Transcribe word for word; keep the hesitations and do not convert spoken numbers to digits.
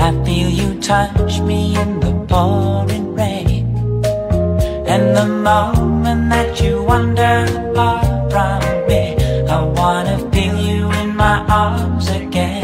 I feel you touch me in the pouring rain, and the moment that you wander far from me, I wanna feel you in my arms again.